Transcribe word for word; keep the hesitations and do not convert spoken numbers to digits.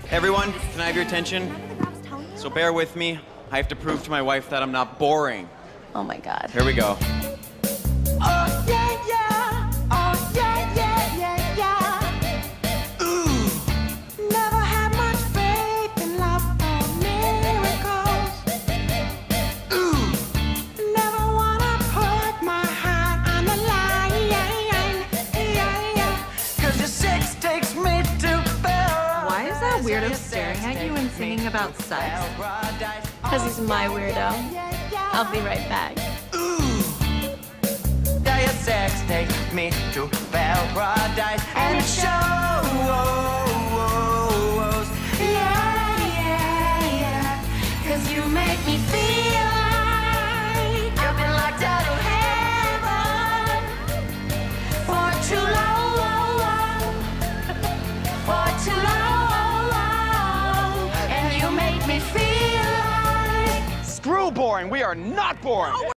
Everyone, can I have your attention? So bear with me. I have to prove to my wife that I'm not boring. Oh my God. Here we go. Oh yeah, yeah. Oh yeah, yeah, yeah, yeah. Ooh. Never had much faith in love or miracles. Ooh. Never wanna put my heart on the line. Yeah, yeah. Cause your sex takes me to paradise. Why is that weirdo staring at you and singing about sex? Because he's my weirdo. I'll be right back. Your sex takes me to paradise, and it shows. Yeah, yeah, yeah. Cause you make me feel like I've been locked out of heaven for too long, for too long, and you make me feel like Screw boring. We are not boring.